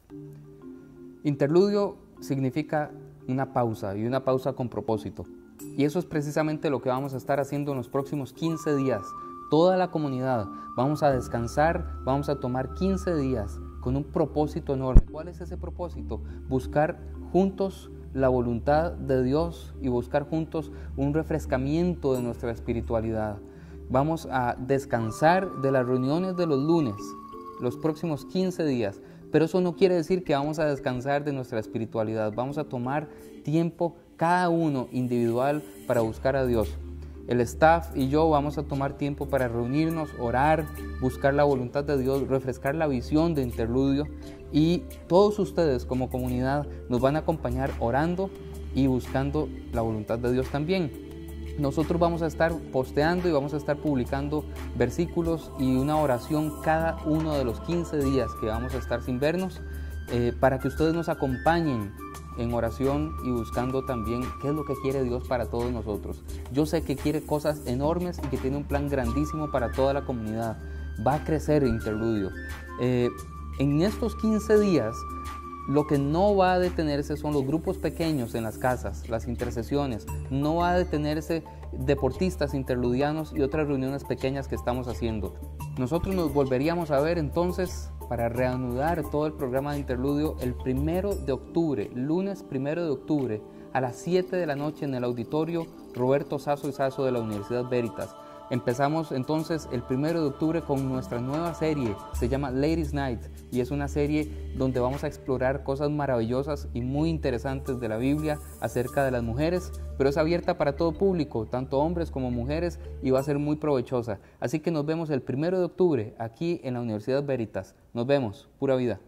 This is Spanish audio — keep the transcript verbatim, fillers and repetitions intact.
Interludio significa una pausa y una pausa con propósito. Y eso es precisamente lo que vamos a estar haciendo en los próximos quince días. Toda la comunidad vamos a descansar, vamos a tomar quince días con un propósito enorme. ¿Cuál es ese propósito? Buscar juntos la voluntad de Dios y buscar juntos un refrescamiento de nuestra espiritualidad. Vamos a descansar de las reuniones de los lunes, los próximos quince días, pero eso no quiere decir que vamos a descansar de nuestra espiritualidad. Vamos a tomar tiempo cada uno individual para buscar a Dios. El staff y yo vamos a tomar tiempo para reunirnos, orar, buscar la voluntad de Dios, refrescar la visión de Interludio, y todos ustedes como comunidad nos van a acompañar orando y buscando la voluntad de Dios también. Nosotros vamos a estar posteando y vamos a estar publicando versículos y una oración cada uno de los quince días que vamos a estar sin vernos, eh, para que ustedes nos acompañen en oración y buscando también qué es lo que quiere Dios para todos nosotros. Yo sé que quiere cosas enormes y que tiene un plan grandísimo para toda la comunidad. Va a crecer Interludio. Eh, en estos quince días, lo que no va a detenerse son los grupos pequeños en las casas, las intercesiones. No va a detenerse deportistas interludianos y otras reuniones pequeñas que estamos haciendo. Nosotros nos volveríamos a ver entonces para reanudar todo el programa de Interludio el primero de octubre, lunes primero de octubre, a las siete de la noche en el auditorio Roberto Sazo y Sazo de la Universidad Veritas. Empezamos entonces el primero de octubre con nuestra nueva serie, se llama Ladies Night, y es una serie donde vamos a explorar cosas maravillosas y muy interesantes de la Biblia acerca de las mujeres, pero es abierta para todo público, tanto hombres como mujeres, y va a ser muy provechosa. Así que nos vemos el primero de octubre aquí en la Universidad Veritas. Nos vemos, pura vida.